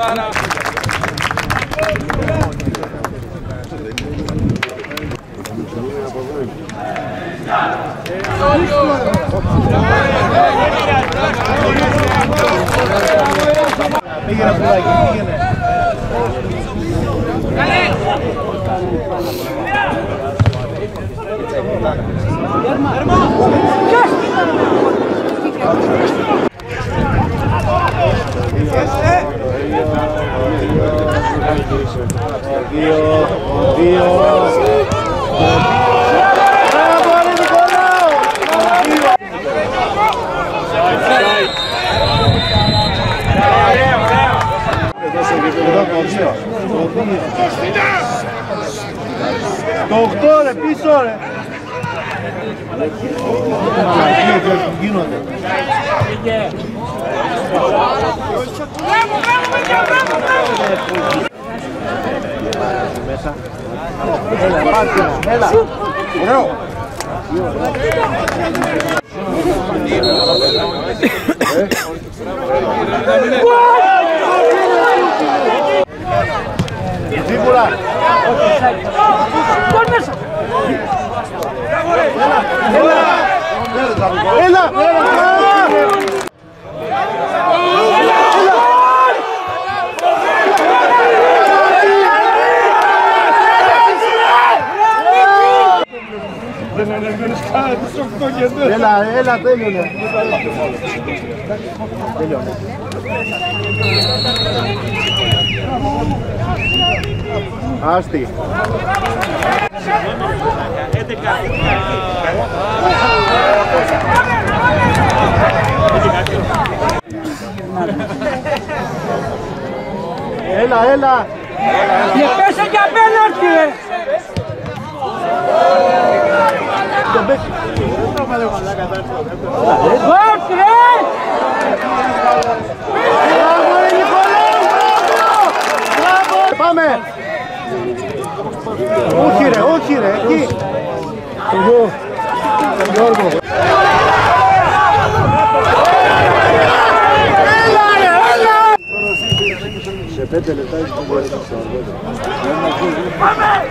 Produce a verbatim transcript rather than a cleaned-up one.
Πήγαινε πουλάκι, πήγαινε. Δύο, δύο. Το οκτώ ρε, πίσω ρε. Μαλακίες γίνονται. Μέσα. Έλα, Μάρτινα, έλα. Ωραίο. Ζήπουλα. Έλα, έλα, έλα. Δεν ανεβαίνεις κάτι στις οκτώ και δεν. Έλα, έλα, τέλειωνε. Τέλειωνε. Άστη. Έλα, έλα. Και πέσε για πέναρτη ρε. Όχι ρε! Πάμε! Όχι ρε, όχι ρε, εκεί! Εγώ, τον Γιώργο! Έλα ρε, έλα! Σε πέντε λεπτά έχει τον Γιώργο. Πάμε!